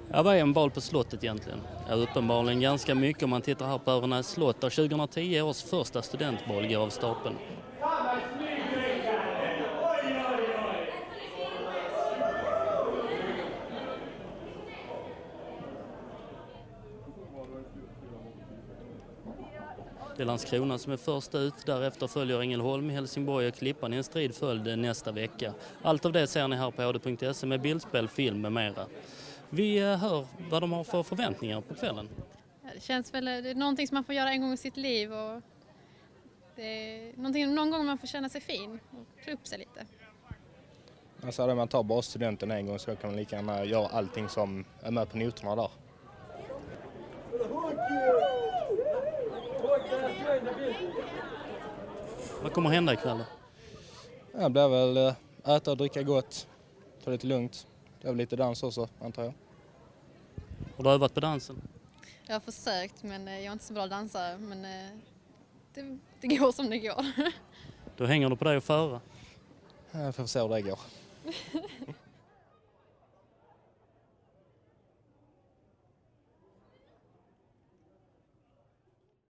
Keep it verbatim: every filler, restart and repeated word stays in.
Ja, vad är en bal på slottet egentligen? Ja, uppenbarligen ganska mycket om man tittar här på Övernäs slott där tjugohundratio års första studentbal går av stapeln. Det är Landskrona som är först ut, därefter följer Ängelholm, Helsingborg och Klippan i en strid följd nästa vecka. Allt av det ser ni här på h d punkt se med bildspel, film med mera. Vi hör vad de har för förväntningar på kvällen. Det känns väl, det är någonting som man får göra en gång i sitt liv och det är någonting, någon gång man får känna sig fin och klä upp sig lite. Alltså när man tar bara studenten en gång så kan man lika gärna göra allting som är med på noterna där. Vad kommer hända ikväll? Det blir väl äta och dricka gott, ta lite lugnt. Det är väl lite dans också, antar jag. Har du övat på dansen? Jag har försökt, men jag är inte så bra dansare, men det, det går som det går. Då hänger du på dig att föra. Jag får se hur det går.